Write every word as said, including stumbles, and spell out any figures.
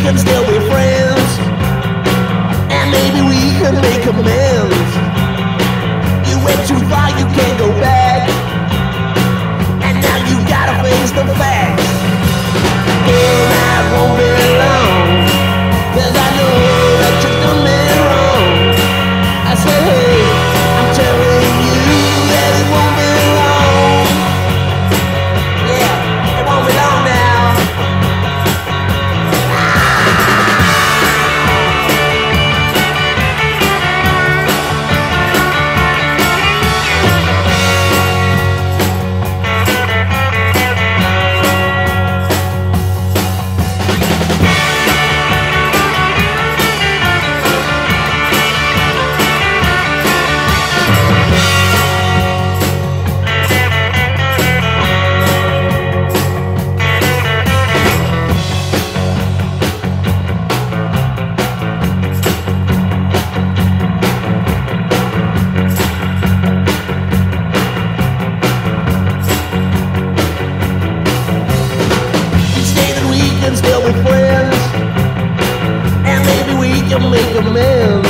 can still be friends, and maybe we can make amends. You went too far, you can't go back, and now you gotta face the facts. And I won't be long, 'cause I know that you've done me wrong. I said, hey, I'm telling you that it won't be long. Yeah, it won't be long now. Still be friends, and maybe we can make amends.